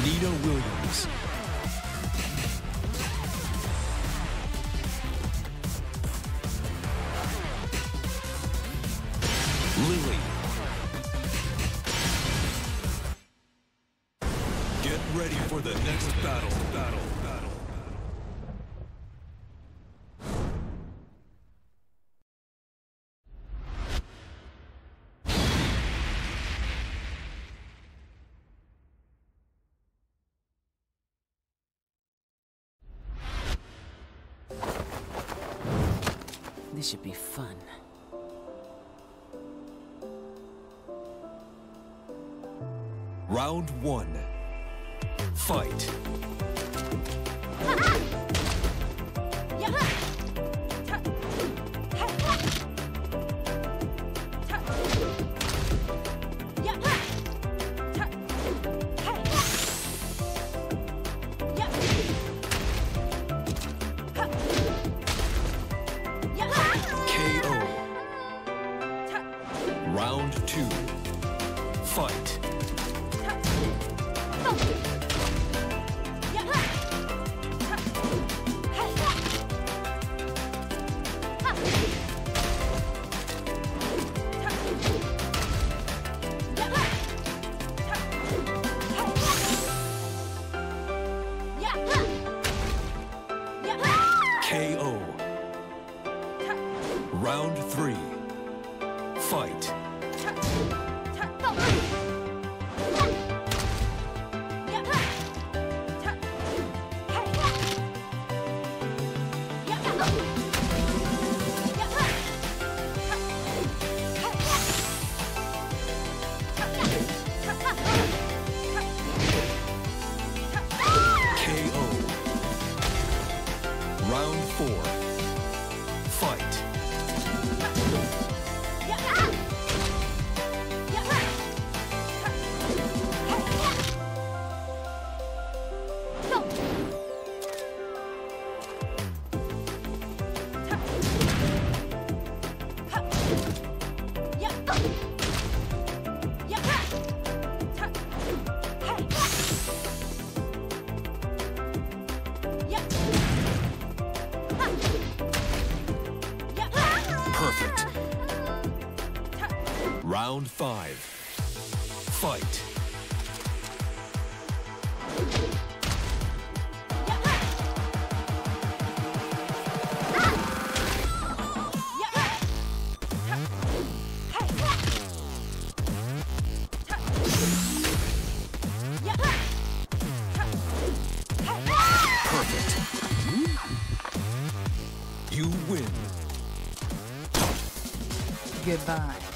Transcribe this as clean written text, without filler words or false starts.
Nita Williams. Lili. Get ready for the next battle. This should be fun. Round 1. Fight. KO. Round 2. Fight. KO. Round 3. Fight. KO. Round 4. Fight. Perfect. Round 5. Fight. Perfect. You win. Goodbye.